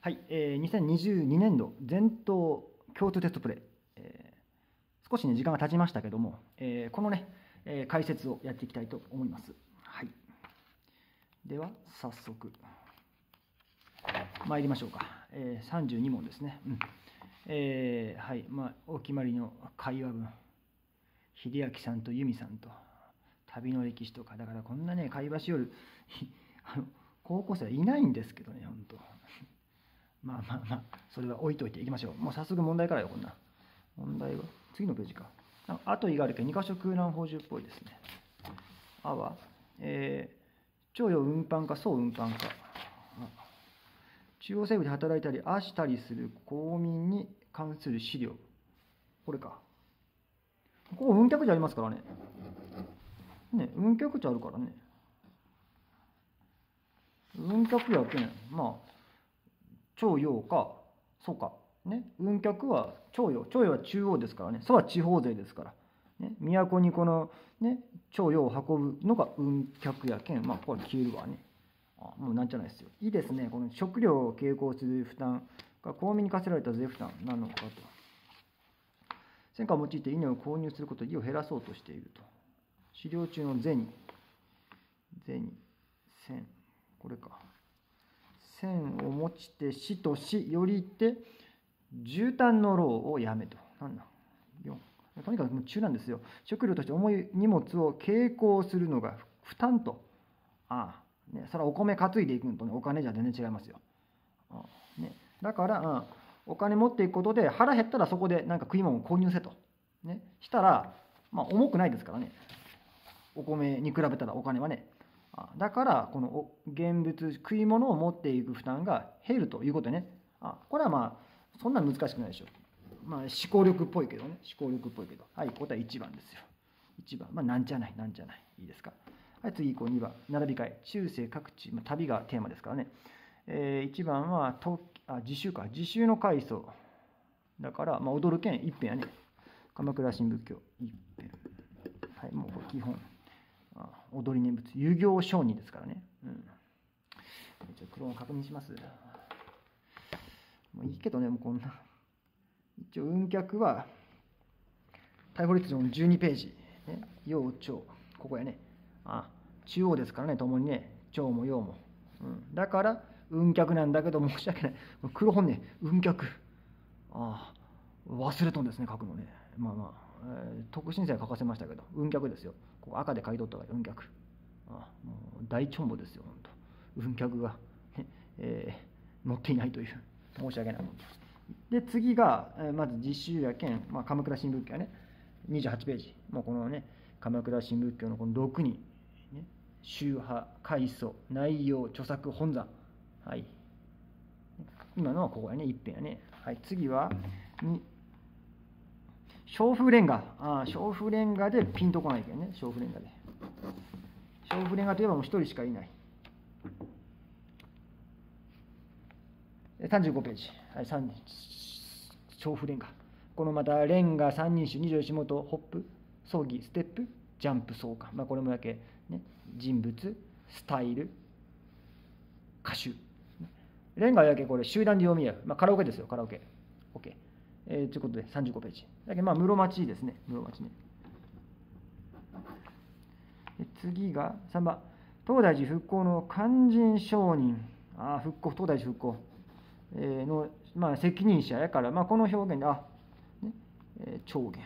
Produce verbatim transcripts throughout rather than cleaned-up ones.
はい、えー、にせんにじゅうにねんど全島共通テストプレイ、えー、少しね時間が経ちましたけども、えー、このね、えー、解説をやっていきたいと思います。はい、では早速参りましょうか。えー、さんじゅうにもんですね。うんえー、はい、まあお決まりの会話文、秀明さんと由美さんと旅の歴史とか、だからこんなね会話しよるあの高校生はいないんですけどね、本当。まあまあまあ、それは置いといていきましょう。もう早速問題からよ、こんな。問題は、次のページか。あと以外あるけど、に箇所空欄法順っぽいですね。あは、えー、徴用運搬か、総運搬か。中央政府で働いたり、あしたりする公民に関する資料。これか。ここ、運脚地ありますからね。ね、運脚地あるからね。運脚やけん、まあ、徴用か、そうか。ね、運脚は徴用、徴用は中央ですからね、そうは地方税ですから、ね、都にこの、ね、徴用を運ぶのが運脚やけん、まあ、これ消えるわね。あもうなんじゃないですよ。いいですね、この食料を傾向する負担が公民に課せられた税負担なのかと。戦果を用いて稲を購入することで利を減らそうとしていると。飼料中の銭、銭、銭、これか。線を持ちて死としよりて絨毯の労をやめと。なんだよんとにかくもう中なんですよ。食料として重い荷物を傾向するのが負担と。ああ、ね、それはお米担いでいくのと、ね、お金じゃ全然違いますよ。ああね、だから、うん、お金持っていくことで腹減ったらそこでなんか食い物を購入せと。ね、したら、まあ、重くないですからね。お米に比べたらお金はね。だからこの現物食い物を持っていく負担が減るということでね、あこれはまあそんなに難しくないでしょう。まあ思考力っぽいけどね、思考力っぽいけど、はい、答えいちばんですよ。いちばん、まあなんじゃないなんじゃない、いいですか。はい、次以降にばん、並び替え、中世各地、まあ、旅がテーマですからね。えー、いちばんはとあ自習か、自習の階層だから、まあ、踊る剣一辺やね。鎌倉新仏教一辺、はい、もうこれ基本。踊り念仏、遊行商人ですからね。うん。ちょっと黒を確認します。もういいけどね、もうこんな。一応、運脚は、逮捕律のじゅうにページ。ね、陽長。ここやね。あ中央ですからね、ともにね、長も陽も。うん、だから、運脚なんだけど、申し訳ない。黒本ね、運脚。ああ、忘れとんですね、書くのね。まあまあ。えー、特進生は書かせましたけど、運脚ですよ。ここ赤で書いとったから、運脚。ああもう大チョンボですよ、本当。運脚が、えー、載っていないという、申し訳ない。で、次が、えー、まず実習やけん、まあ、鎌倉新仏教やね、にじゅうはちページ。もうこのね、鎌倉新仏教のこのろくにん、ね、宗派、開祖、内容、著作、本山。はい。今のはここやね、一辺やね。はい、次は、に小風レンガ。ああ、小風レンガでピンとこないけどね、小風レンガで。小風レンガといえばもう一人しかいない。さんじゅうごページ。はい、小風レンガ。このまた、レンガ三人種、二条吉本、ホップ、葬儀、ステップ、ジャンプ、奏歌。まあ、これもだけ、ね、人物、スタイル、歌手。レンガだけこれ集団で読み合う。まあ、カラオケですよ、カラオケ。OK。えー、ということでさんじゅうごページ。だけどまあ室町ですね。室町ね。次がさんばん。東大寺復興の勧進商人。ああ、復興、東大寺復興、えー、の、まあ、責任者やから、まあ、この表現で、あ、ね、えー、長元。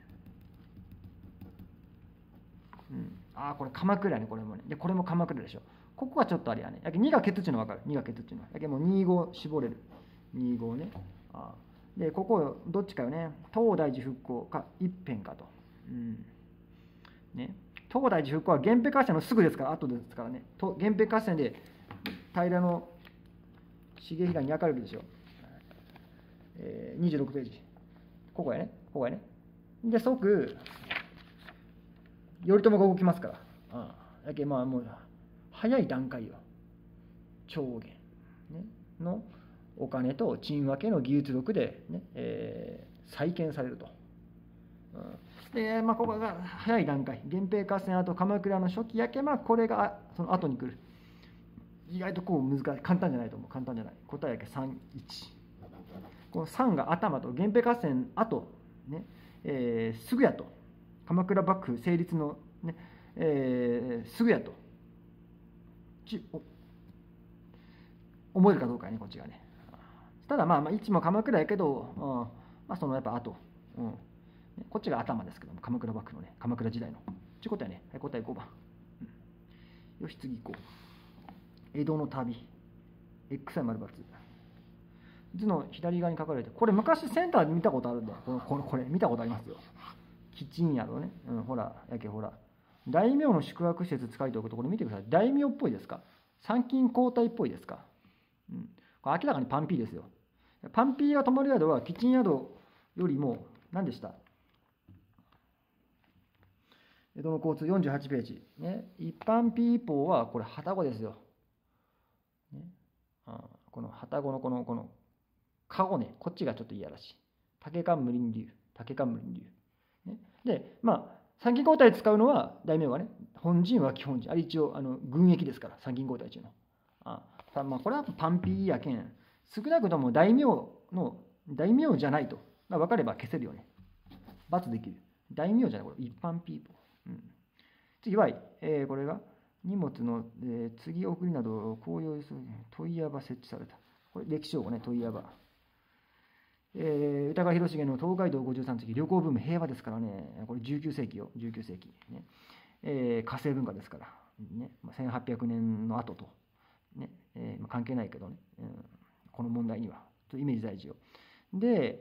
うん、ああ、これ鎌倉やね、これもね。で、これも鎌倉でしょ。ここはちょっとあれやね。だけどにがケツっていうの分かる。にがケツっていうのは。だけどもうに号絞れる。に号ね。ああで、ここ、どっちかよね。東大寺復興か一辺かと。うんね、東大寺復興は源平合戦のすぐですから、後ですからね。源平合戦で平重衡に焼かれるでしょ。えー、にじゅうろくページ。ここやね。ここやね。で、即、頼朝が動きますから。ああだけどまあもう、早い段階よ。長元、ね、のお金と鎮分けの技術力で、ねえー、再建されると。うん、で、まあ、ここが早い段階、源平合戦、あと鎌倉の初期やけ、まあ、これがその後に来る。 意外とこう難しい、簡単じゃないと思う。簡単じゃない。答えやけさんいち。このさんが頭と、源平合戦後、ねえー、すぐやと。鎌倉幕府成立の、ねえー、すぐやと。ちお思えるかどうかね、こっちがね。ただまあ、まあ、いちも鎌倉やけど、うんまあ、そのやっぱ後、うん、こっちが頭ですけども、鎌倉幕府のね、鎌倉時代の。ちゅうことやね。はい、答えごばん。うん、よし、次行こう。江戸の旅。エックスアイ 丸×。図の左側に書かれて、これ昔センターで見たことあるんだよ。このこのこれ見たことありますよ。キッチン宿ね。うん、ほら、やけほら。大名の宿泊施設使いということ、これ見てください。大名っぽいですか？参勤交代っぽいですか？うん、これ明らかにパンピーですよ。パンピーが泊まる宿はキッチン宿よりも何でした？江戸の交通よんじゅうはちページ。ね、一般ピーポーはこれ、旅籠ですよ。ね、あこの旅籠のこの、この、カゴね、こっちがちょっといやらしい。竹冠流、竹冠流。ね、で、まあ、参勤交代使うのは、大名はね、本陣は基本陣。あれ一応、あの軍役ですから、参勤交代中の。あまあ、これはパンピーやけん、少なくとも大名の、大名じゃないと。が分かれば消せるよね。×できる。大名じゃない、これ、一般ピーポー。うん、次は、えー、これが荷物の、えー、次送りなど公用問屋場設置された。これ歴史用語ね、問屋場。えー、歌川広重の東海道ごじゅうさん世紀、旅行ブーム平和ですからね、これじゅうきゅう世紀よ、じゅうきゅう世紀。ねえー、火星文化ですから、ね、せんはっぴゃくねんの後と、ねえーまあ、関係ないけどね、うん、この問題には、とイメージ大事よ。で、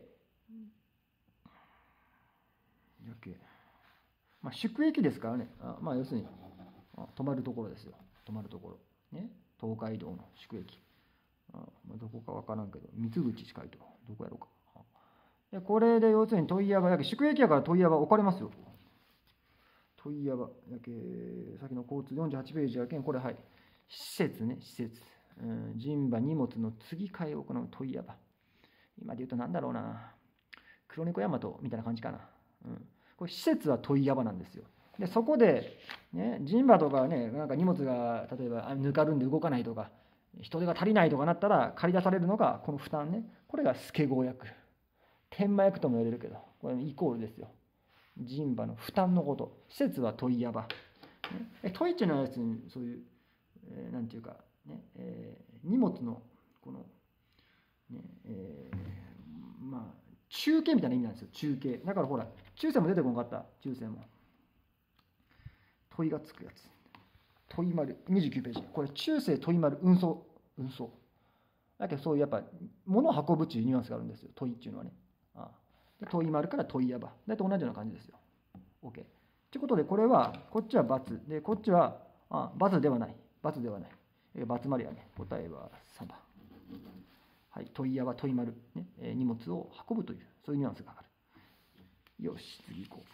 やけまあ、宿駅ですからね、あまあ、要するに泊まるところですよ、泊まるところ。ね、東海道の宿駅。あまあ、どこか分からんけど、三口近いと、どこやろうか。でこれで要するに問屋場、やけ宿駅やから問屋場置かれますよ。問屋場、やけ先の交通よんじゅうはちページやけん、これはい。施設ね、施設。うん、人馬、荷物の継ぎ替えを行う問屋場。今で言うとなんだろうな。黒猫大和みたいな感じかな。うんこれ施設は問屋場なんですよ。でそこで、ね、人馬とかね、なんか荷物が例えばぬかるんで動かないとか、人手が足りないとかなったら借り出されるのがこの負担ね。これが助郷役。天満役とも言われるけど、これイコールですよ。人馬の負担のこと。施設は問屋場。ね、問いっていうのは要するにそういう、えー、なんていうか、ねえー、荷物のこの、ねえー、まあ中継みたいな意味なんですよ。中継。だからほら、中世も出てこなかった。中世も。問いがつくやつ。問い丸。にじゅうきゅうページ。これ、中世問い丸運送。運送。だけど、そういうやっぱ、物を運ぶっていうニュアンスがあるんですよ。問いっていうのはね。ああで問い丸から問い屋場。だいたい同じような感じですよ。OK。ということで、これは、こっちは×。で、こっちは、あ×ではない。×ではない。え×丸やね。答えはさんばん。はい、問屋は問い丸、ねえー、荷物を運ぶという、そういうニュアンスがある。よし、次行こ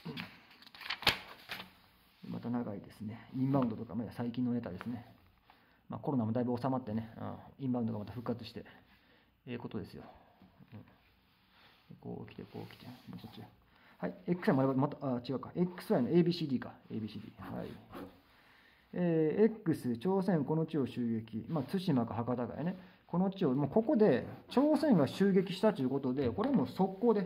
う。また長いですね。インバウンドとか、まだ最近のネタですね。まあ、コロナもだいぶ収まってね、うん、インバウンドがまた復活して、ええー、ことですよ。うん、こう来て、こう来て、こっち。はい、エックスアイ もまた、あ、違うか。エックスアイ の エービーシーディー か。エービーシーディー。はい。えー、X、朝鮮この地を襲撃。まあ、対馬か博多かやね。この地を、もうここで朝鮮が襲撃したということで、これはもう速攻で、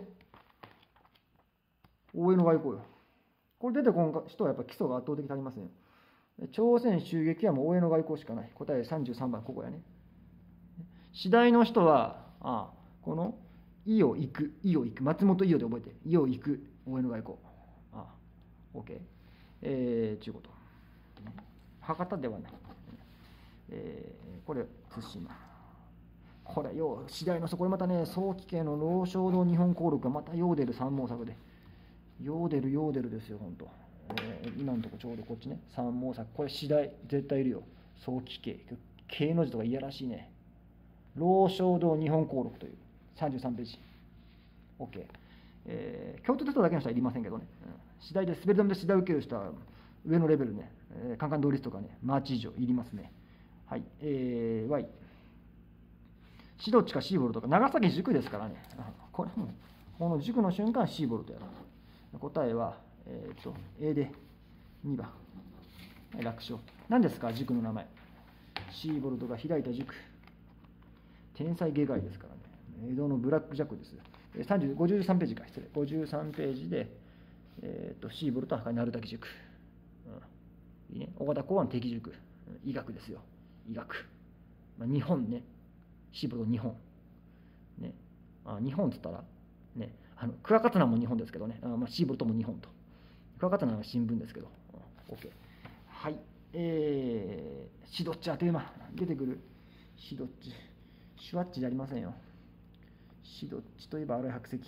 応援の外交よ。これ出てこん人はやっぱ基礎が圧倒的に足りませんよ。朝鮮襲撃はもう応援の外交しかない。答えさんじゅうさんばん、ここやね。次第の人は、ああこの、意を行く、意を行く、松本伊代で覚えて、意を行く、応援の外交。ああ、OK。えー、ということ。博多ではない。えー、これ、対馬。これよう次第の人、これまたね、早期系の老少堂日本航録がまたヨーデル三毛作で、ヨーデルヨーデルですよ、本当。えー、今のところちょうどこっちね、三毛作、これ次第絶対いるよ、早期系、系の字とかいやらしいね。老少堂日本航録というさんじゅうさんページ。OK。えー、京都テストだけの人はいりませんけどね、うん、次第で滑り止めで次第受ける人は上のレベルね、えー、カンカン同率とかね、マーチ以上いりますね。はい、えー、Y。シドッチかシーボルとか、長崎塾ですからね。これも、この塾の瞬間、シーボルとやる。答えは、えっと、A でにばん。楽勝。何ですか、塾の名前。 シーボルトが開いた塾。天才外科医ですからね。江戸のブラックジャックです。さんじゅう、ごじゅうさんページか、失礼。ごじゅうさんページで、えー、とシーボルトは鳴滝塾。うん、いいね。岡田公安敵塾。医学ですよ。医学。まあ、日本ね。シーボルト日本。ね。あ日本っつったら、ね、あのクワカタナも日本ですけどね。あまあ、シーボルトも日本と。クワカタナは新聞ですけど。うん、OK。はい。えー、シドッチあっという間。出てくる。シドッチ。シュワッチじゃありませんよ。シドッチといえば荒い白石。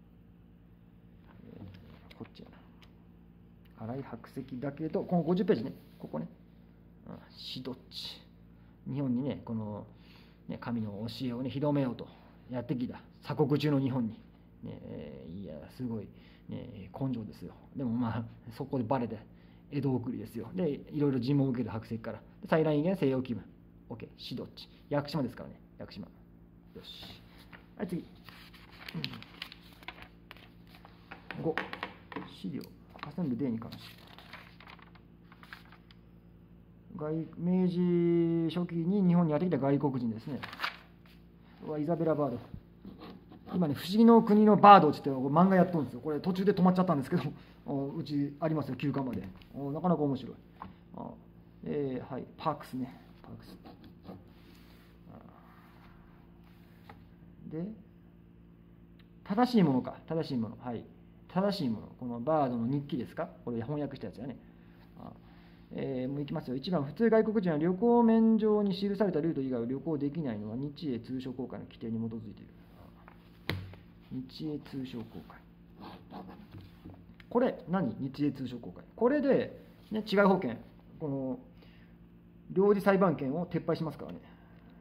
えー、こっちやな。荒い白石だけど、このごじゅっページね。ここね。うん、シドッチ。日本にね、この、ね、神の教えをね、広めようとやってきた。鎖国中の日本に。ねえー、いや、すごい、ね、根性ですよ。でもまあ、そこでバレて、江戸送りですよ。で、いろいろ尋問を受ける白石から。採卵以外西洋気分。OK、シドッチ。屋久島ですからね、屋久島。よし。はい、次。ご、資料。河川部 D に関して。外明治初期に日本にやってきた外国人ですね。イザベラ・バード。今ね、不思議の国のバードって言って漫画やっとるんですよ。これ途中で止まっちゃったんですけど、うちありますよ、休館まで。なかなか面白い。あえー、はい、パークスね。パークス。で、正しいものか、正しいもの。はい。正しいもの。このバードの日記ですか？これ翻訳したやつやね。あえー、もういきますよ。いちばん、普通外国人は旅行免状に記されたルート以外を旅行できないのは日英通商公会の規定に基づいている。日英通商公会。これ、何？日英通商公会。これで、ね、違い保険、この、領事裁判権を撤廃しますからね。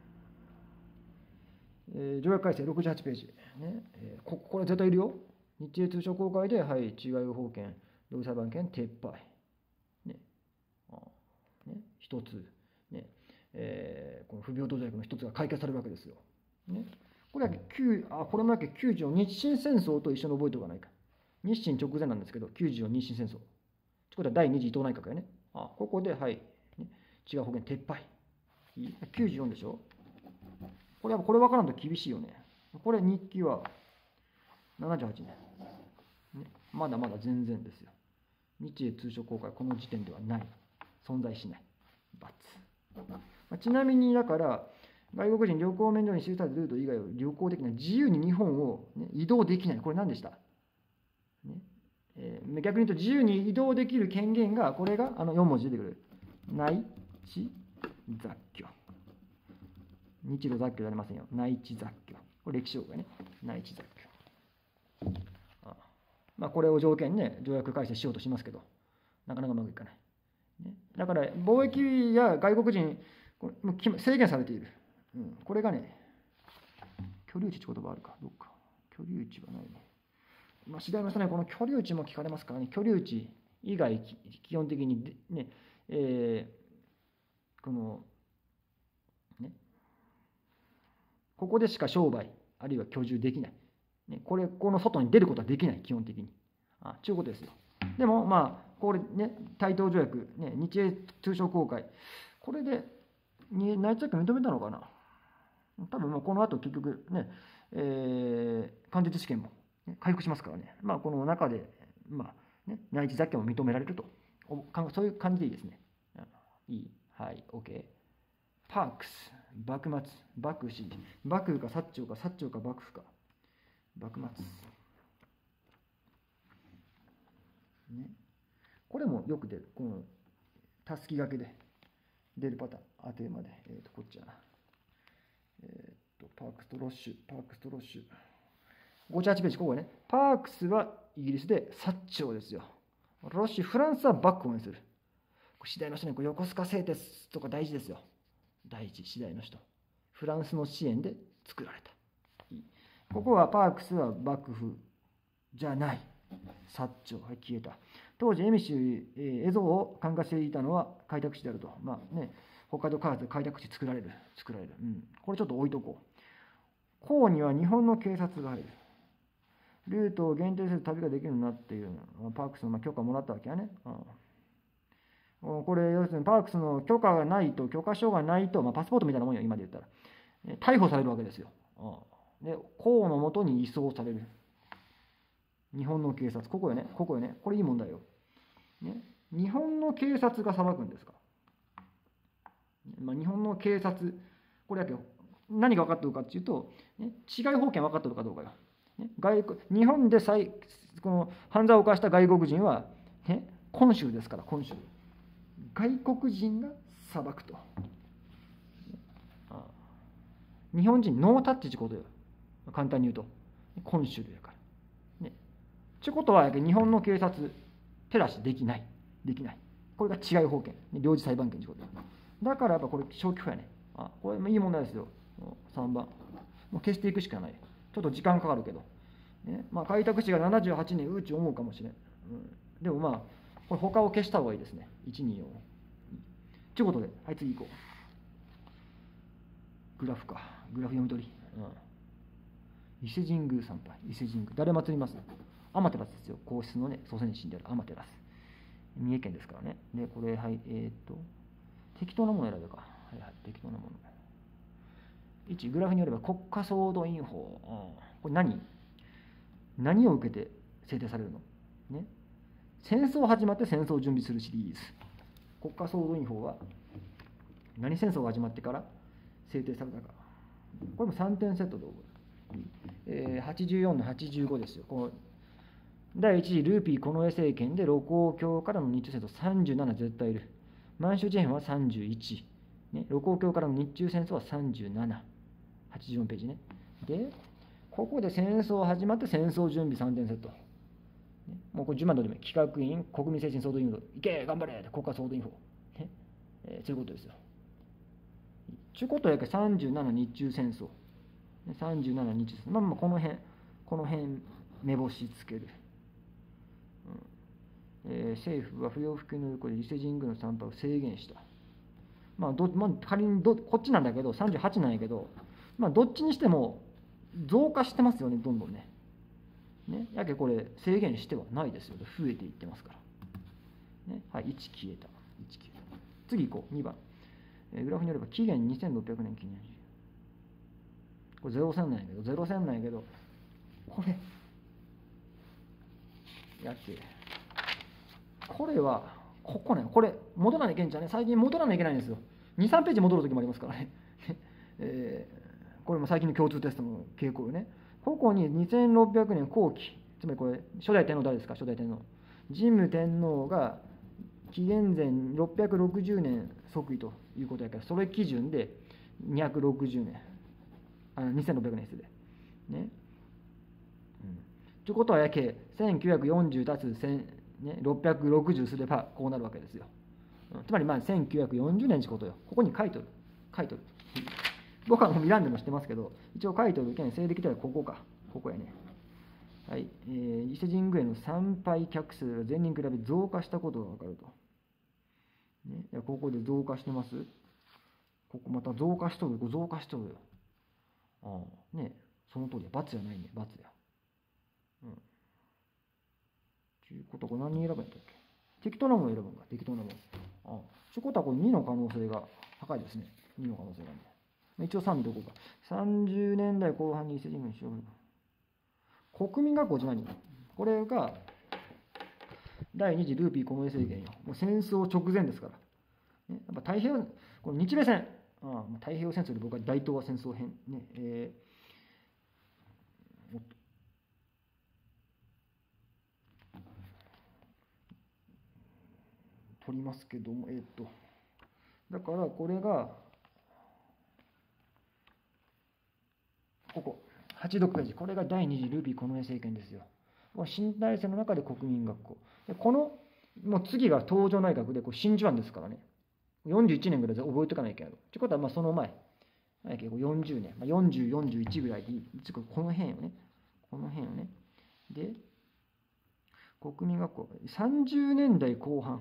えー、条約改正ろくじゅうはちページ。ねえー、こ, これ絶対いるよ。日英通商公会で、はい、違い保険、領事裁判権撤廃。ね。あね一つ、ねえー、この不平等条約の一つが解決されるわけですよ。ね。これはあこれもだけきゅうじゅうよん日清戦争と一緒に覚えておかないか。日清直前なんですけど、きゅうじゅうよん日清戦争。ということは第二次伊藤内閣やね。あここで、はい、ね、違う保険撤廃。きゅうじゅうよんでしょ。これはこれ分からんと厳しいよね。これ日記はななじゅうはちねん。ね、まだまだ全然ですよ。日英通商公会、この時点ではない。存在しない。×。まあ、ちなみに、だから、外国人旅行免除に記されたルート以外を旅行できない。自由に日本を、ね、移動できない。これ何でした、ねえー、逆に言うと、自由に移動できる権限が、これがあのよん文字出てくる。内地雑居。日露雑居じゃありませんよ。内地雑居。これ歴史用語やね。内地雑居。ああまあ、これを条件ね、条約改正しようとしますけど、なかなかうまくいかない。ね、だから、貿易や外国人、これ制限されている。うん、これがね、居留地って言葉あるか、どっか。居留地はないね。まあ、次第の人ね、この居留地も聞かれますからね、居留地以外、基本的にね、えー、この、ね、ここでしか商売、あるいは居住できない。ね、これ、この外に出ることはできない、基本的に。あ、ということですよ。でも、まあ、これね、対等条約、ね、日英通商公会、これで、内地雑居認めたのかな。多分もうこの後結局ね、えー、関節試験も、ね、回復しますからね、まあ、この中で、まあね、内地雑居も認められると、そういう感じでいいですね。いい。はい、OK。パークス、幕末、幕府、幕府か薩長か、薩長か幕府か、幕末。ね、これもよく出る。このたすき掛けで出るパターン。当てまで。えっ、ー、と、こっちやな。えっ、ー、と、パークスとロッシュ、パークスとロッシュ。ごじゅうはちページ、ここね。パークスはイギリスで薩長ですよ。ロッシュ、フランスは幕府を応援する。次第の人ね、横須賀製鉄とか大事ですよ。大事、次第の人。フランスの支援で作られた。ここはパークスは幕府じゃない。薩長、はい、消えた。当時、エミシュ、えー、蝦夷を管轄していたのは開拓地であると。まあね、北海道開発で開拓地作られる。作られる。うん。これちょっと置いとこう。港には日本の警察が入る。ルートを限定せず旅ができるようになっている。パークスの許可もらったわけやね。うん、 これ、要するにパークスの許可がないと、許可証がないと、まあ、パスポートみたいなもんよ、今で言ったら。逮捕されるわけですよ。で、公のもとに移送される。日本の警察、ここよね、ここよね、これいい問題よ。ね、日本の警察が裁くんですか。まあ、日本の警察、これだけど、何が分かってるかっていうと、ね、治外法権分かってるかどうかよ。ね、外国日本で再この犯罪を犯した外国人は、ね、今州ですから、今州。外国人が裁くと。日本人ノータッチってことよ。簡単に言うと。今州だから。ね。ってことは、日本の警察、手出しできない。できない。これが治外法権。領事裁判権ってことよ。だからやっぱこれ消去法やね。あ、これもいい問題ですよ。さんばん。もう消していくしかない。ちょっと時間かかるけど。ね、まあ、開拓史がななじゅうはちねん、うち思うかもしれん。うん、でもまあ、これ他を消した方がいいですね。いち、にを。ということで、はい、次行こう。グラフか。グラフ読み取り。うん、伊勢神宮参拝。伊勢神宮。誰祭ります？天照ですよ。皇室のね、祖先神である天照。三重県ですからね。で、これ、はい、えー、っと、適当なもの選べか。はいはい、適当なもの。いち、グラフによれば国家総動員法。うん、これ何何を受けて制定されるの、ね、戦争始まって戦争を準備するシリーズ。国家総動員法は何戦争が始まってから制定されたか。これもさんてんセットで覚える。えー、はちじゅうよんのはちじゅうごですよ。このだいいち次ルーピー近衛政権で盧溝橋からの日中戦争さんじゅうなな絶対いる。満州事変はさんじゅういち、ね、盧溝橋からの日中戦争はさんじゅうなな、はちじゅうよんページね。でここで戦争始まって戦争準備さんてんセット。ね、もうこれじゅうまんどでも企画院、国民精神総動員運動、いけ頑張れ国家総動員法。ねえー、そういうことですよ。ということやけさんじゅうなな日中戦争。さんじゅうなな日中戦争。まあまあこの辺、この辺、目星つける。うんえー、政府は不要不急の横で伊勢神宮の参拝を制限した。まあどまあ、仮にどこっちなんだけど、さんじゅうはちなんやけど、まあ、どっちにしても、増加してますよね、どんどんね。ねやけこれ、制限してはないですよ。増えていってますから。ね、はい、いち消えた。いち消えた。次行こう、にばん。えー、グラフによれば、紀元にせんろっぴゃくねん記念日。これゼロ戦なんやけど、ゼロ戦なんやけど、これ、やけ、これは、ここね、これ、戻らなきゃいけんじゃね。最近戻らなきゃいけないんですよ。に、さんページ戻るときもありますからね。えーこれも最近の共通テストの傾向よね。ここににせんろっぴゃくねん後期、つまりこれ、初代天皇誰ですか、初代天皇。神武天皇が紀元前ろっぴゃくろくじゅうねん即位ということやから、それ基準でにひゃくろくじゅうねん、あにせんろっぴゃくねんですで。ね。うん。ということはやけ、せんきゅうひゃくよんじゅうたすろっぴゃくろくじゅうすればこうなるわけですよ。うん、つまりまあせんきゅうひゃくよんじゅうねんってことよ。ここに書いとる。書いとる。僕はもう見らんでも知ってますけど、一応書いておるけん、西暦ではここか。ここやね。はい。えー、伊勢神宮への参拝客数が前年比べ増加したことがわかると。ね、いやここで増加してます。ここまた増加しとる。増加しとるよ。ああ、ねその通りや。×じゃないね。×や。うん。ということは、これ何選ぶんやったっけ？適当なもの選ぶんか。適当なもの。ああ。ということは、これにの可能性が高いですね。にの可能性がね。一応さん見とこうか。さんじゅうねんだいこう半に伊勢神宮にしよう。国民学校って何？これがだいに次ルーピー近衛政権よ。もう戦争直前ですから。ね、やっぱ太平洋、この日米戦、ああ太平洋戦争で僕は大東亜戦争編、ねえー、取りますけども、えー、っと、だからこれが、ここ、はち読ページ、これがだいに次ルーピー近衛政権ですよ。新体制の中で国民学校。でこのもう次が東条内閣でこれ真珠湾ですからね。よんじゅういちねんぐらいで覚えておかないけど。ということはまあその前、よんじゅうねん、まあ、よんじゅう、よんじゅういちぐらいでいい。この辺よね。この辺よね。で、国民学校、さんじゅうねんだいこう半。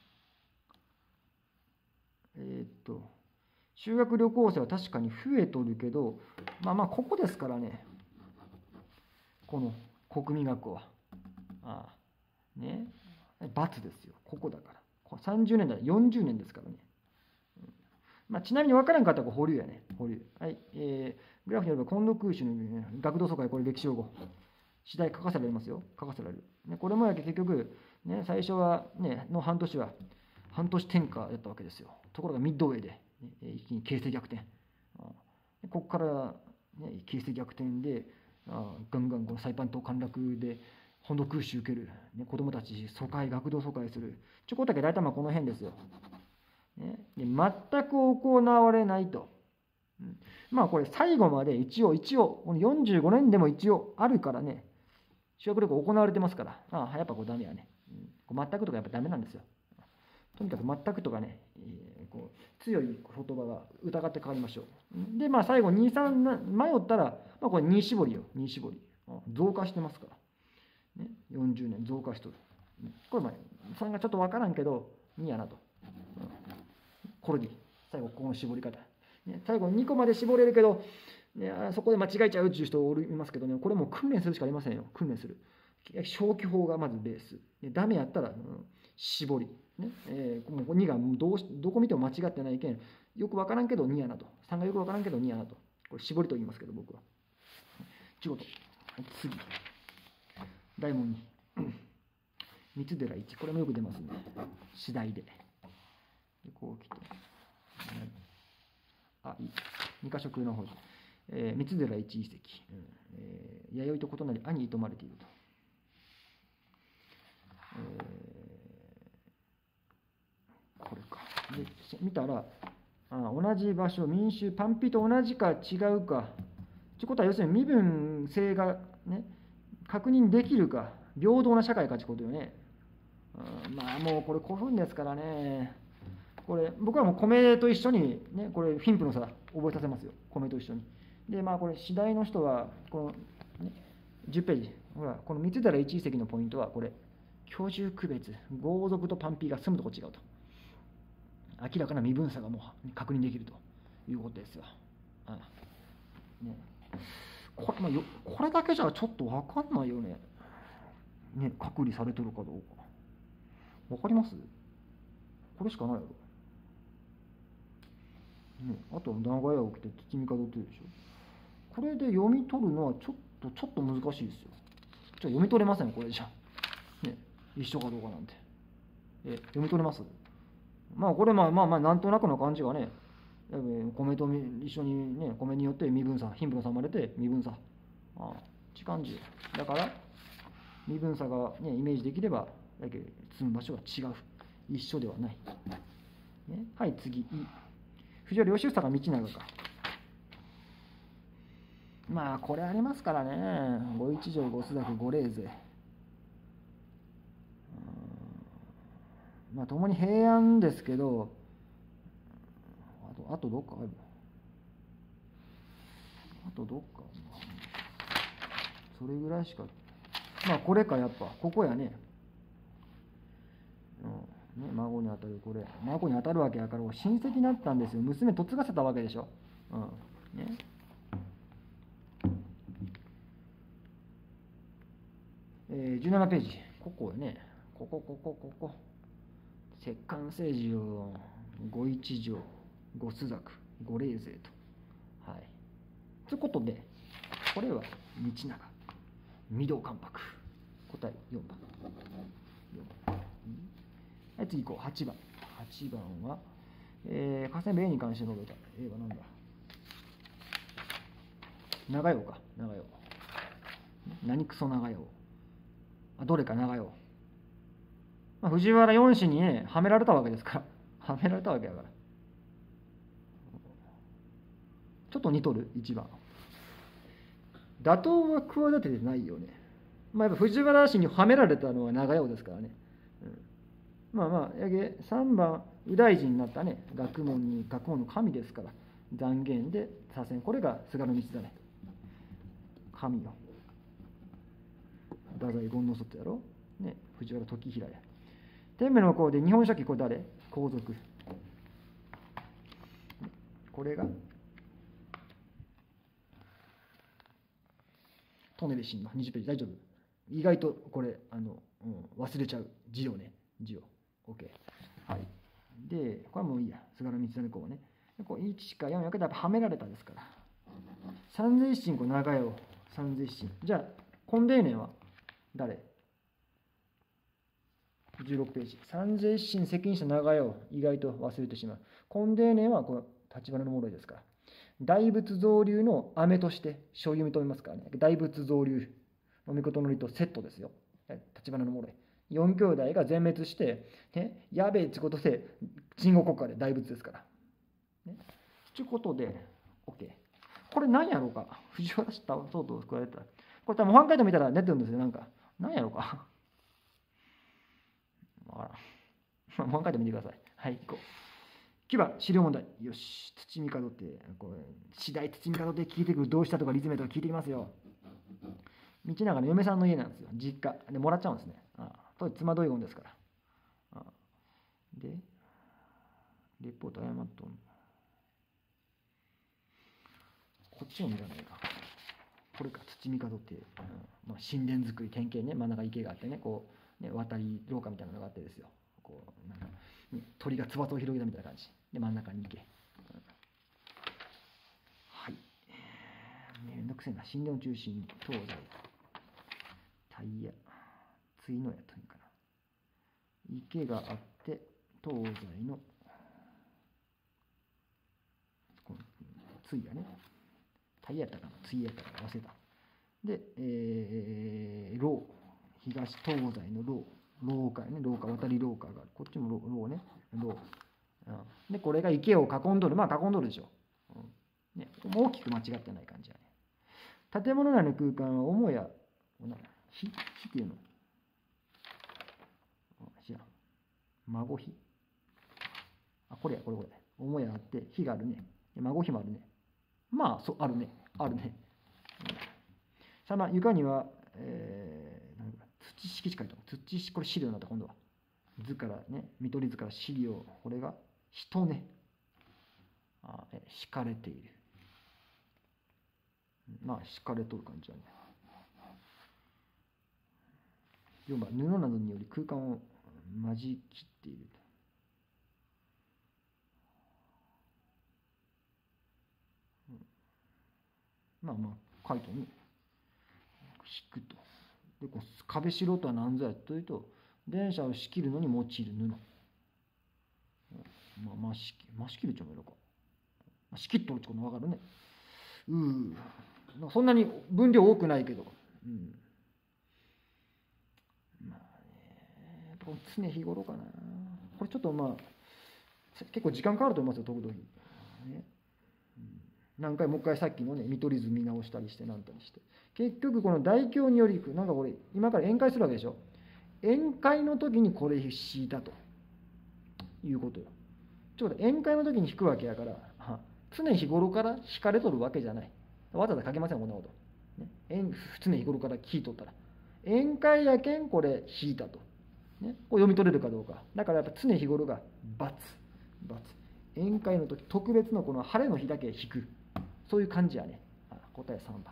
えー、っと、修学旅行生は確かに増えとるけど、まあまあここですからね。この国民学校は。ああ。ね。×ですよ。ここだから。 さんじゅうねんだい、よんじゅうねんですからね。うんまあ、ちなみに分からんかったら保留やね。保留。はい。えー、グラフによれば、今度空襲の、ね、学童疎開、これ歴史用語。次第書かせられますよ。書かせられる。ね、これもやけ結局、ね、最初は、ね、の半年は、半年転下やったわけですよ。ところがミッドウェイで、ね、一気に形勢逆転。ここから、ね、形勢逆転で、あガンガンこのサイパン島陥落で、本土空襲受ける、ね、子どもたち疎開、学童疎開する。ちょこっとだけ大体まあこの辺ですよ。ね、で全く行われないと。うん、まあこれ最後まで一応、一応、このよんじゅうごねんでも一応あるからね、修学旅行行われてますから、ああやっぱこれダメやね。うん、全くとかやっぱダメなんですよ。とにかく全くとかね、えー、こう強い言葉が疑って変わりましょう。で、まあ最後に、さん迷ったら、まあ、これに絞りよ、に絞り。増加してますから。ね、よんじゅうねん増加しとる。これまあ、さんがちょっとわからんけど、にやなと。うん、これでいい。最後、ここの絞り方。ね、最後にこまで絞れるけど、ね、そこで間違えちゃうっていう人おりますけどね、これも訓練するしかありませんよ。訓練する。消去法がまずベース。でダメやったら、うん、絞り。ねえー、もうにがどうどこ見ても間違ってないけん、よくわからんけどにやなと。さんがよくわからんけどにやなと。これ絞りと言いますけど、僕は。ちゅうこと。次。大問に。三つ寺いち。これもよく出ますね。次第で。でこう来て。あ、いい。二箇所空の方に。えー、三つ寺いち遺跡。うんえー、弥生と異なり、兄に厭まれていると。えー、これか。で、見たら、あ同じ場所、民衆、パンピと同じか違うか。ということは、要するに身分性が、ね、確認できるか、平等な社会かということよね。うん、まあ、もうこれ古墳ですからね。これ、僕はもう米と一緒に、ね、これ、貧富の差、覚えさせますよ。米と一緒に。で、まあ、これ、次第の人は、この、ね、じゅっページ。ほら、この三つ寺一遺跡のポイントは、これ、居住区別、豪族とパンピーが住むとこ違うと。明らかな身分差がもう確認できるということですよ。ああね、これ、まあ、よこれだけじゃちょっと分かんないよね。ね、隔離されてるかどうか。分かります？これしかないやろ。ね、あと長屋起きて包み門っていうでしょ。これで読み取るのはちょっとちょっと難しいですよ。じゃあ読み取れませんこれじゃ。ね、一緒かどうかなんて。え、読み取れます？まあこれまあまあまあなんとなくの感じがね、米と一緒にね、米によって身分差、貧富の差生まれて身分差。ああ、時間時。だから身分差がねイメージできれば、だけ住む場所が違う。一緒ではない。ね、はい次。藤原義房が道長か。まあこれありますからね。ご一条ご須崎ご霊勢。まあ共に平安ですけど、あとあとどっかある。あとどっかある。それぐらいしか。まあこれかやっぱここやね。うん、ね孫に当たるこれ孫に当たるわけやから親戚になったんですよ。娘嫁がせたわけでしょ。うんね。えー、じゅうななページ。ここやね。ここここここ。摂関政治をご一条ご須作ご霊勢と。はい。ということでこれは道長御堂関白答えよんばん。はい、次行こう。はちばん。はちばんは、えー、河川部 A に関して述べた。A は何だ？長代か。長代。何クソ長代。あ、どれか長代。まあ、藤原四氏にね、はめられたわけですから。はめられたわけやから。ちょっと似とる、いちばん。打倒は企ててないよね。まあ、やっぱ藤原氏にはめられたのは長代ですからね。うん、まあまあ、やけさんばん、右大臣になったね、学問に、学問の神ですから、残言で左遷。これが菅の道だね。神よ。太宰権の外やろ。ね、藤原時平や。天明の皇で日本書紀、これ誰？皇族。これが、利根で死んのにじゅっページ、大丈夫？意外とこれ、あの、うん、忘れちゃう。字をね、字を。OK。 はい。で、これはもういいや。菅原道真公ね。こういちかよんやけど、やっぱはめられたですから。三世一心、こう長屋を。三世一心。じゃあ、根底年は誰？じゅうろくページ。三世一心責任者長屋を意外と忘れてしまう。根底年はこの立花の諸井ですから。大仏造立の雨として所有認めますからね。大仏造立の御事のりとセットですよ。立花の諸井。四兄弟が全滅して、ね、やべえってことで、鎮護国家で大仏ですから。ね。ということで、OK。これ何やろうか。藤原氏とそうと加えたら。これ多分模範解答見たら出てるんですよ。なんか、何やろうか。あら。模範解答見てください。はい、行こう。きゅうばん、資料問題。よし、土見門って、これ、次第土見門って聞いてくる、どうしたとか立命とか聞いてきますよ。道長の嫁さんの家なんですよ、実家。で、もらっちゃうんですね。ああ当時、妻どい言ですから。ああで、レポート誤っとん。こっちも見らないか。これか、土見門って、うんまあ、神殿作り、点検ね、真ん中池があってね、こう、ね、渡り廊下みたいなのがあってですよ。こう、なんか、ね、鳥が翼を広げたみたいな感じ。で、真ん中に池。うんはい。めんどくせえな。神殿を中心に、東西、タイヤ、対のやというかな。池があって、東西の、この、対やね。タイヤやったかな、対やったかな、忘れた。で、えー、廊、東、東西の廊、廊下ね、廊下、渡り廊下がある。こっちも廊、廊ね、廊。うん、で、これが池を囲んどる。まあ、囲んどるでしょ。うんね、大きく間違ってない感じやね。建物内の空間は母や、火、火っていうの知らん。孫火。あ、これや、これこれ。母やあって、火があるね。孫火もあるね。まあ、そう、あるね。あるね。さんばん、床には、えー、なんか土敷地書いてある。土敷、これ資料になった、今度は。図からね、見取り図から資料。これが人ね。あえ敷かれている。まあ、敷かれとる感じだね。よんばん、布などにより空間を間仕切っている。まあまあ、書いてね。引くと。で、こう壁白とは何ぞやというと、電車を仕切るのに用いる布。まあ、まあ、仕切るってもいいのか。仕切っとるってことわかるね。うー。そんなに分量多くないけど。うん。まあね、常日頃かな。これちょっとまあ、結構時間かかると思いますよ、時々。ね。何回もう一回さっきのね、見取り図見直したりして何たりして。結局この大凶により、なんかこれ、今から宴会するわけでしょ。宴会の時にこれ敷いたということよ。ちょっと宴会の時に引くわけやから、常日頃から引かれとるわけじゃない。わざわざ書けません、こんなこと。ね、常日頃から聞いとったら。宴会やけんこれ引いたと。ね、これ読み取れるかどうか。だからやっぱ常日頃が×。×。宴会の時、特別のこの晴れの日だけ引く。そういう感じやね。あ答えさんば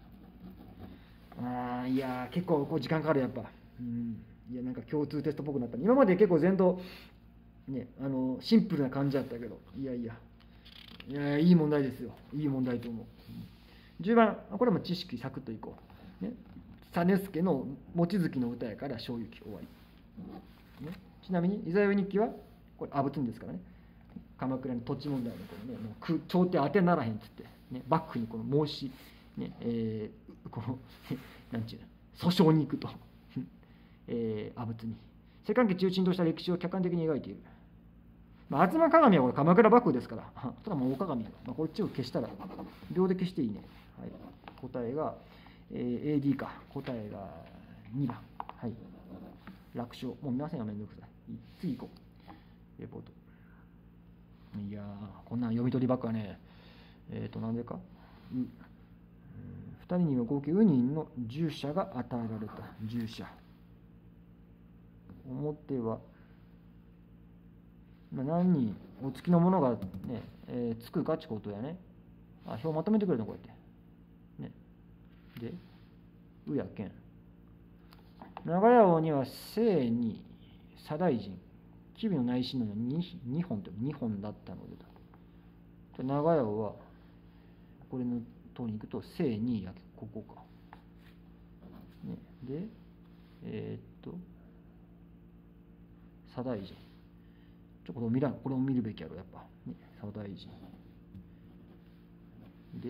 ん。あいや結構こう時間かかるやっぱ。うんいやなんか共通テストっぽくなった。今まで結構全とねあのシンプルな感じだったけど、いやいやいやいい問題ですよ。いい問題と思う。じゅうばんこれも知識サクッといこう。ね実助の望月の歌やから小雪終わり。ね、ちなみに伊沢日記はこれ阿仏にですからね。鎌倉の土地問題のこのねもう朝廷当てならへんっつって。ね、バックにこの申し、ねえー、このなんちゅうの訴訟に行くと、えー、阿仏に世間家中心とした歴史を客観的に描いている。まあ、東鏡はこれ鎌倉幕府ですから、ただもう大鏡、まあ、こっちを消したら秒で消していいね。はい、答えが、えー、エーディー か。答えがにばん。はい、楽勝。もう見ませんよ、めんどくさい。次行こう。レポート。いやー、こんなん読み取りばっかね。えっ、ー、と、なんでか、うふたりには合計ウニンの従者が与えられた。従者。表は、まあ、何人、お付きのものがね、えー、つくかってことやね。あ、表まとめてくれるの、こうやって。ね。で、うやけん。長屋王には聖に左大臣。 吉備の内心の 2, 2本ってにほんだったのでだ。長屋はこれの通りに行くと正にやけ、ここか、ね、でえー、っと左大臣、ちょこれを見らん、これを見るべきやろやっぱ、ね、左大臣で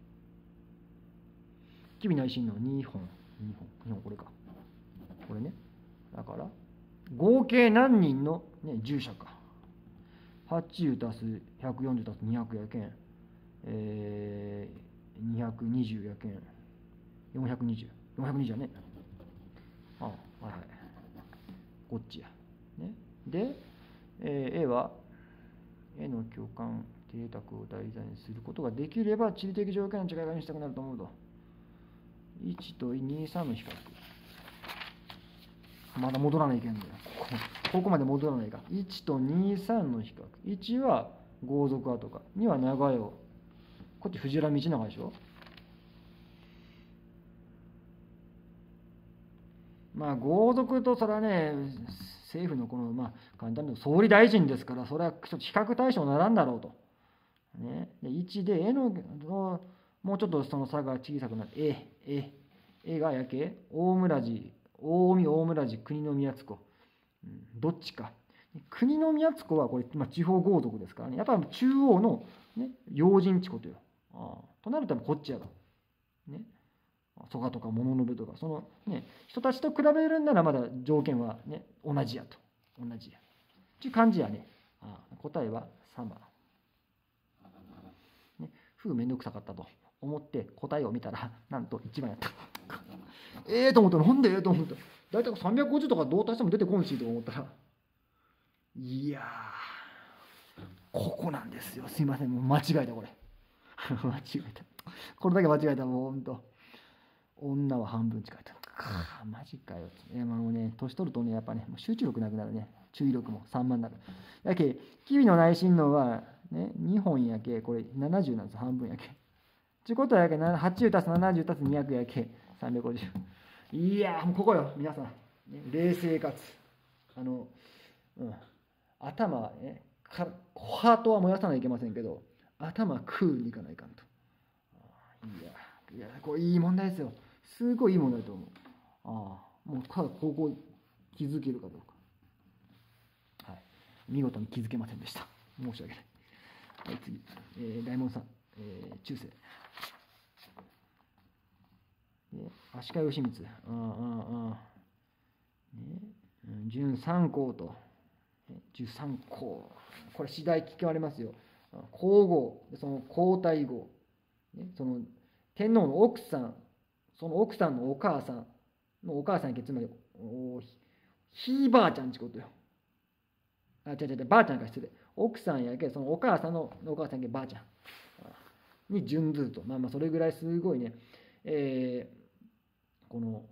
吉備内心のにほん、にほん、にほんこれか、これね、だから合計何人の、ね、従者か、はちじゅう足すひゃくよんじゅう足すにひゃくやけん、えー、にひゃくにじゅうやけん、よんひゃくにじゅう、よんひゃくにじゅうやね。ああ、はいはい。こっちや。ね、で、えー、A は、絵の共感、邸宅を題材にすることができれば、地理的条件の違いが見せたくなると思うと。いちとに、さんの比較。まだ戻らないけんだよ。ここ、ここまで戻らないか。いちとに、さんの比較。いちは豪族跡か。には長代。こっち藤原道長でしょ。まあ豪族とそれはね、政府のこの、まあ簡単に総理大臣ですから、それはちょっと比較対象にならんだろうと。ね、でいちで絵の、もうちょっとその差が小さくなって、絵、絵、絵がやけ、大村寺、大見大村寺、国宮津子、うん、どっちか。国宮津子はこれ、まあ、地方豪族ですからね、やっぱり中央の、ね、要人地ことよ。ああとなるとこっちやが。ね。蘇我とか物部とか、その、ね、人たちと比べるんならまだ条件は、ね、同じやと。同じや。という感じやね。ああ答えはさんばん。ね、ふうめんどくさかったと思って答えを見たら、なんといちばんやった。ええと思ったら、なんでええと思った。だいたいさんびゃくごじゅうとかどう足しても出てこんしと思ったら、いやー、ここなんですよ。すいません、もう間違えた、これ。間違えた。これだけ間違えた、もうほんと。女は半分近いと。ああ、マジかよ。いや、まあもうね、年取るとね、やっぱね、もう集中力なくなるね。注意力も散漫になる。やけ、吉備の内親王は、ね、にほんやけ、これななじゅうなんです、半分やけ。ちゅうことはやけ、はちじゅう足すななじゅう足すにひゃくやけ、さんびゃくごじゅう。いやー、もうここよ、皆さん。ね、冷静かつ、あの、うん、頭、ね、かハートは燃やさないといけませんけど、頭クールにいかないかんと。いや、いや、これいい問題ですよ。すごいいい問題だと思う。ああ、もうただここ気づけるかどうか。はい。見事に気づけませんでした。申し訳ない。はい、次。えー、大門さん、えー、中世。足利義満。ああ、ああ、ね、準三公と、十三公。これ次第聞かれますよ。皇后、その皇太后、ね、その天皇の奥さん、その奥さんのお母さんのお母さんやけ、つまり、ひいばあちゃんちことよ。あ、違う違う、ばあちゃんが失礼。奥さんやけ、そのお母さんのお母さんやけ、ばあちゃんに準ずると。まあまあ、それぐらいすごいね、えー、この、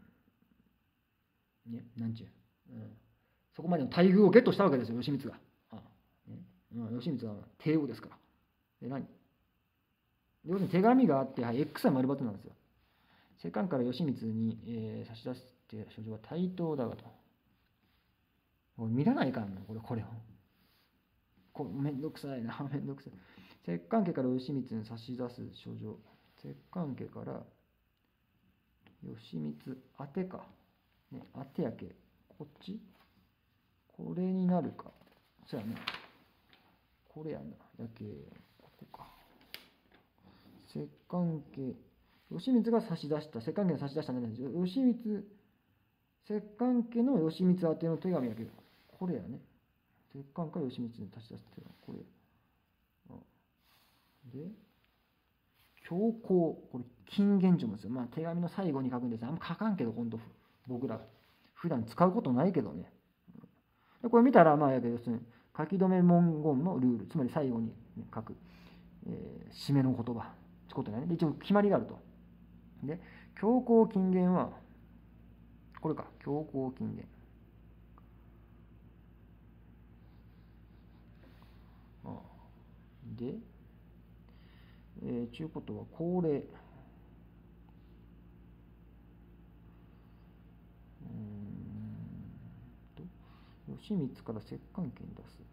ね、なんちゅう、うん、そこまでの待遇をゲットしたわけですよ、義満が。ああ、ね、うん、義満は帝王ですから。で、何要するに手紙があって、はい、X は丸×なんですよ。摂関から義満に、えー、差し出して書状は対等だがと。これ見らないかんの、これ、これを。これめんどくさいな、めんどくさい。摂関家から義満に差し出す書状。摂関家から義満宛てか。ね、宛てやけ。こっちこれになるか。そうやね。これやな。やけ、ここか。摂関家、義満が差し出した、摂関家が差し出したんじゃないですよ。義満、摂関家の義満宛ての手紙やけど、これやね。摂関から義満に差し出した手紙、これ。で、教皇、これ、金言帳ですよ。まあ、手紙の最後に書くんです。あんま書かんけど、本当僕ら、普段使うことないけどね。でこれ見たら、まあ、やけど、要するに、書き留め文言のルール、つまり最後に書く、えー、締めの言葉、ってことだね。で、一応決まりがあると。で、教皇金言は、これか、教皇金言。ああで、えー、ちゅうことは、恒例。うんと、義義満から摂関家に出す。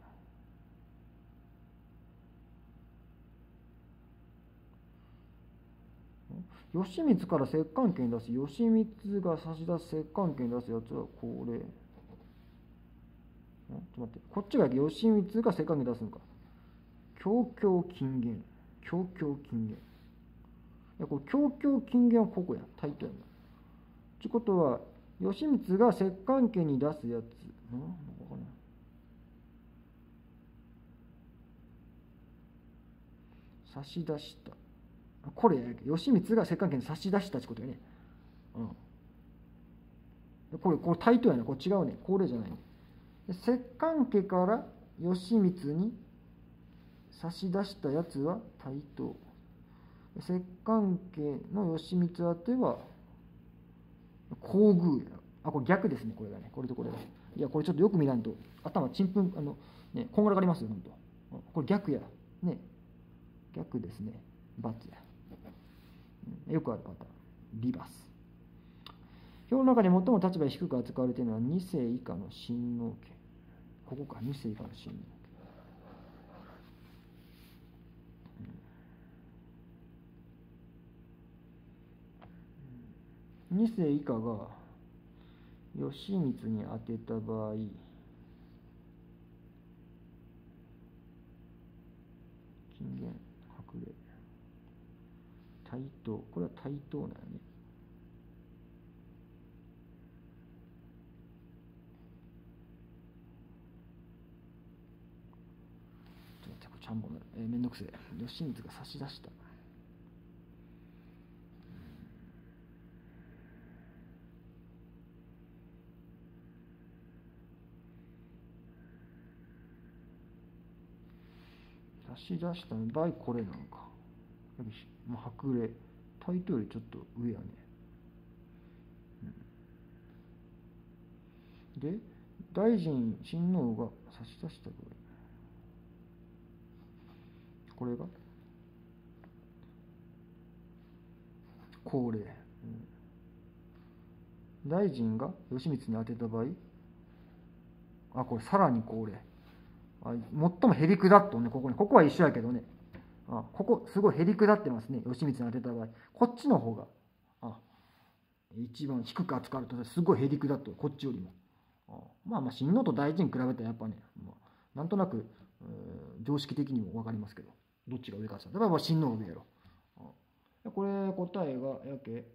義満から摂関家に出す。義満が差し出す摂関家に出すやつはこれ。ちょっと待って。こっちが義満が摂関家に出すのか。強強金言。強強金言。いや、これ強強金言はここや。タイトやな。ってことは、義満が摂関家に出すやつ。うん、わかんない。差し出した。これ、義満が摂関家に差し出したってことやね。うん。これ、これタイトやな。これ違うね。これじゃないね。摂関家から義満に差し出したやつは対等。摂関家の義満宛ては皇宮や。あ、これ逆ですね、これがね。これとこれが。いや、これちょっとよく見らんと、頭ちんぷん、あの、ね、こんがらがりますよ、ほんと。これ逆や。ね。逆ですね。×や。うん、よくあるパターン。リバース。表の中で最も立場が低く扱われているのはに世以下の親王家。ここか、に世以下の親王家。に世以下が義満に当てた場合、金言、白礼、対等、これは対等なんよね。ちょっと待って、これちゃんぽんなる。えー、めんどくせえ。義満が差し出した。差し出したの場合、これなんか。まあ、白礼。対等よりちょっと上やね。うん、で、大臣、親王が差し出した場合。これが皇礼。うん、大臣が義満に当てた場合、あ、これさらに皇礼。あ、最もへりくだっとね、ここね。ここは一緒やけどね。あ、ここすごいへりくだってますね。義満に当てた場合。こっちの方が、あ、一番低く扱われるとすごいへりくだっと、こっちよりも。あ、まあまあ、親王と大臣に比べたらやっぱね、まあ、なんとなく、えー、常識的にも分かりますけど、どっちが上かって言ったら、やっぱ親王が上やろ。あ、これ答えが、やけ、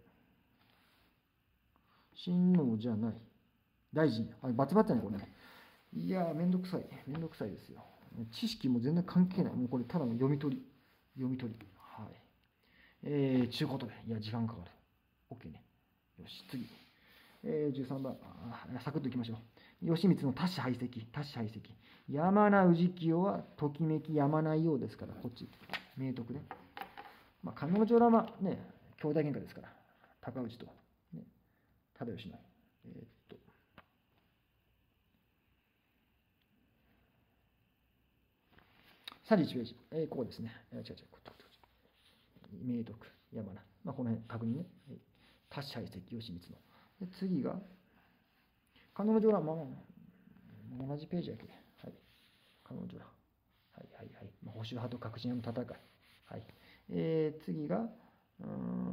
親王じゃない。大臣。あ、バツバツやね、これね。いやー、めんどくさい。めんどくさいですよ。知識も全然関係ない。もうこれ、ただの読み取り。読み取り。はい。えー、ちゅうことで。いや、時間かかる。OK ね。よし、次。えー、じゅうさんばん。あ、サクッといきましょう。義満の多子排斥。多子排斥。山名氏清は、ときめきやまないようですから、こっち。明徳ね。まあ、上之上まね、兄弟喧嘩ですから。高氏と、ね、忠義の。えー、っと。さんじゅういちページ。えー、ここですね。えー、違う違う。こっちこっち。明徳、山名。まあ、この辺、確認ね。多子排斥、義満の。で、次が、観音の上覧、まあ、同じページやけ。はい。観音の上覧。はいはいはい。まあ、保守派と革新派の戦い。はい。えー、次が、うー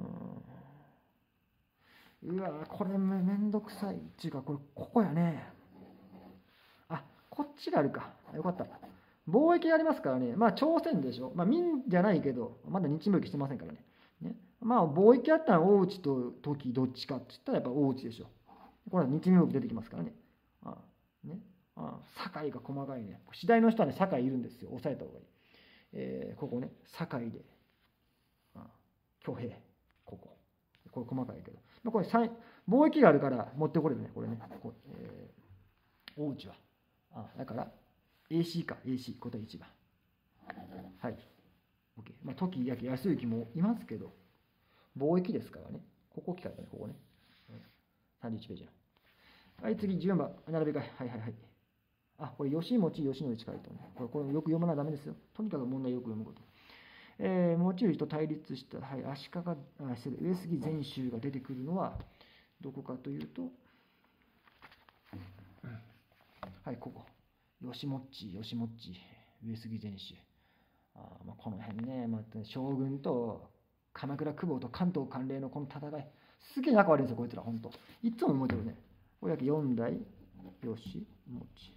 ん。うわこれめんどくさい。っていうか、これ、ここやね。あ、こっちがあるか。よかった。貿易ありますからね。まあ、朝鮮でしょ。まあ、民じゃないけど、まだ日貿易してませんからね。ね、まあ、貿易あったら大内と時どっちかって言ったらやっぱ大内でしょ。これは日貿易出てきますからね。ああねああ境が細かいね。次第の人はね、境いるんですよ。押さえた方がいい。えー、ここね、境で、ああ挙兵、ここ。これ細かいけど。まあ、これ貿易があるから持ってこれるね、これね。こえー、大内は。ああだから、エーシー か、エーシー、答えいちばん。はい。OK。まあ、時、やけ、安行もいますけど、貿易ですからね。ここ聞かれたね、ここね。さんじゅういちページの。はい、次、じゅうよんばん。並べ替え。はいはいはい。あ、これ、吉持、吉野に近いとね。これ、これよく読まないとダメですよ。とにかく問題よく読むこと。えー、持ち主と対立した、はい、足利、あ、失礼、上杉全集が出てくるのは、どこかというと、ははい、ここ。吉もっち、吉もっち、上杉全種。あまあこの辺ね、まあ、将軍と鎌倉久保と関東関連のこの戦い、すげえ仲悪いんですよ、こいつら、ほんと。いつも思ってるね。これだけよん代、吉もち。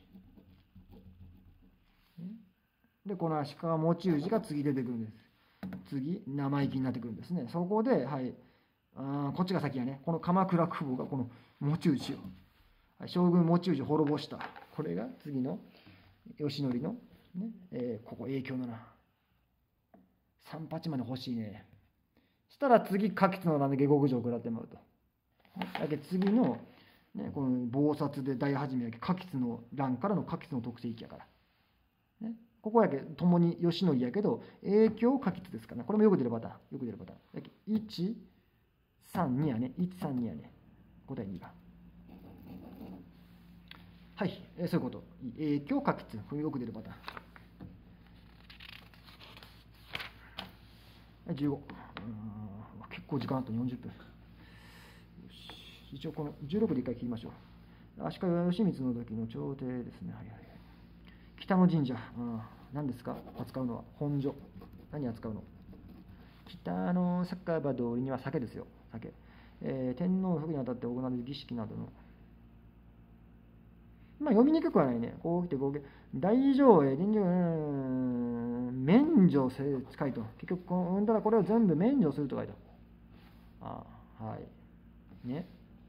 で、この足利持ち氏が次出てくるんです。次、生意気になってくるんですね。そこで、はい、あこっちが先やね。この鎌倉久保がこの持ち氏を、はい、将軍持ち氏を滅ぼした。これが次の義則の、ねえー、ここ影響のな。さん八まで欲しいね。したら次、柿津の乱で下克上を食らってもらうと。だけど次の、ね、この謀殺で大始めやけ、柿津の乱からの柿津の特性域やから。ね、ここやけ、共に義則やけど、影響柿津ですからね。これもよく出るパターン。よく出るパターン。だけいち、さん、にやね。いち、さん、にやね。答えにが。はい、えー、そういうこと。影響柿津。これよく出るパターン。はい、じゅうご。うん、結構時間あったよんじゅっぷん。よし。一応このじゅうろくで一回切りましょう。足利義満の時の朝廷ですね。はいはい。北の神社。うん、何ですか扱うのは。本所。何扱うの？北の酒場通りには酒ですよ。酒。えー、天皇の服にあたって行われる儀式などの。まあ読みにくくはないね。こう来てこう来て。大乗へ、臨場、免除せ書いと。結局、こんだらこれを全部免除すると書いと。ああ、はい。ね。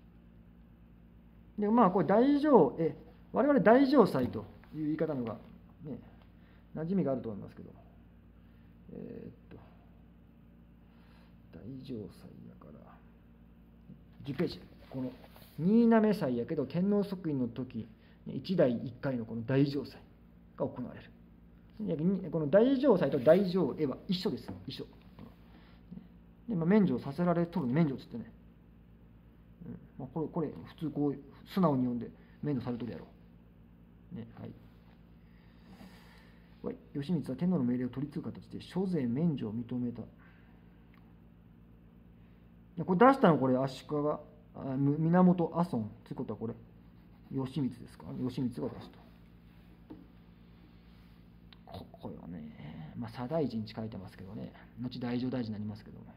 で、まあ、これ大乗、え、我々大乗祭という言い方のが、ね、馴染みがあると思いますけど、えー、っと、大乗祭やから、じゅっページ。この、新滑祭やけど、天皇即位の時、一代一回のこの大乗祭が行われる。この大乗祭と大乗絵は一緒です。一緒。で、まあ、免除させられとる免除っつってね。うんまあ、これ、これ、普通こう、素直に読んで免除されとるやろ。ね、はい。義満は天皇の命令を取り継ぐ形で諸税免除を認めた。これ出したのこれ足利源阿尊ということはこれ義満ですか。義満が出した。ここよね。まあ左大臣って書いてますけどね。後大乗大臣になりますけども。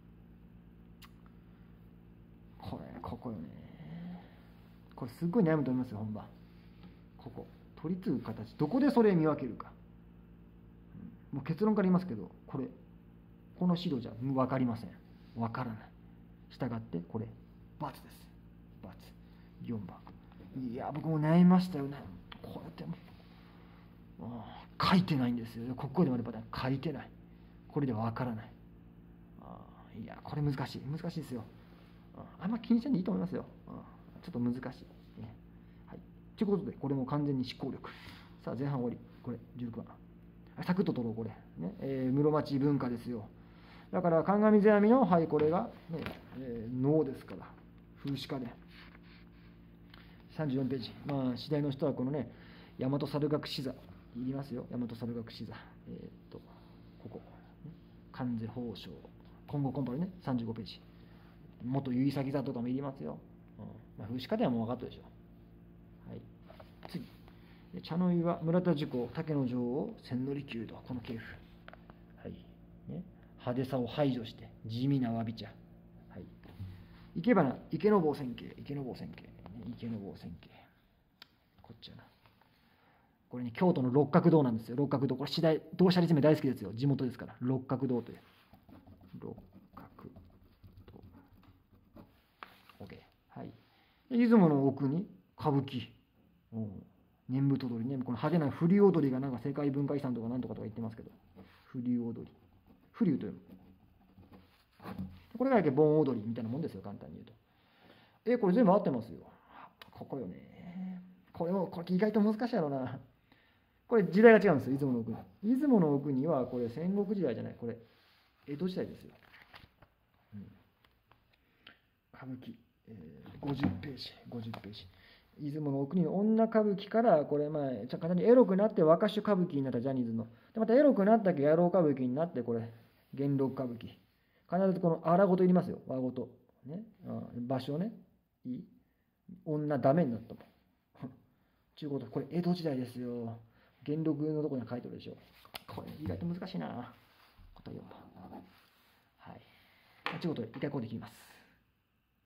これここよね。これすっごい悩むと思いますよ本番。ここ取り継ぐ形どこでそれ見分けるか。もう結論から言いますけど、これ、この資料じゃ分かりません。分からない。したがって、これ、×です。×。よんばん。いや、僕も悩みましたよね。これってもう、書いてないんですよ。ここでもあれば書いてない。これでは分からない。あいや、これ難しい。難しいですよ。あんま気にせんでいいと思いますよ。ちょっと難しい。はい。ということで、これも完全に思考力。さあ、前半終わり。これ、じゅうろくばん。サクッと取ろう、これ。ねえー、室町文化ですよ。だから、鑑世阿弥の、はい、これが、ねえー、能ですから、風刺家で。さんじゅうよんページ。まあ、次第の人は、このね、大和猿楽詩座、いりますよ、大和猿楽詩座。えー、っと、ここ、ね、関世宝生、今後コンパルね、さんじゅうごページ。元結崎座とかもいりますよ。うんまあ、風刺家ではもう分かったでしょ。はい。次。茶の湯は村田寿子、竹の女王、千利休と、この系譜。はい。ね、派手さを排除して、地味なわび茶。はい。生け花、池坊千景、池坊千景、池坊千景。こっちやな。これね、京都の六角堂なんですよ。六角堂。これ、次第、同社立命大好きですよ。地元ですから。六角堂という。六角堂。OK。はい。出雲の奥に歌舞伎。お念仏踊りね、この派手な風流踊りがなんか世界文化遺産とかなんとかとか言ってますけど、風流踊り。風流というの。これが盆踊りみたいなもんですよ、簡単に言うと。え、これ全部合ってますよ。ここよね。これも、これ意外と難しいやろな。これ時代が違うんですよ、出雲の奥に。出雲の奥には、これ戦国時代じゃない、これ、江戸時代ですよ。うん、歌舞伎、えー、ごじゅっページ、ごじゅっページ。出雲の奥に女歌舞伎から、これ、まあ、かなりエロくなって若手歌舞伎になったジャニーズの。でまたエロくなったけど野郎歌舞伎になって、これ、元禄歌舞伎。必ずこの荒ごといりますよ、和ごと。ね、場所ね。いい女ダメになったもん。 ちゅうこと、これ江戸時代ですよ。元禄のところに書いてあるでしょ。これ意外と難しいな。ことよ。はい。ということで、一回ここで切ります。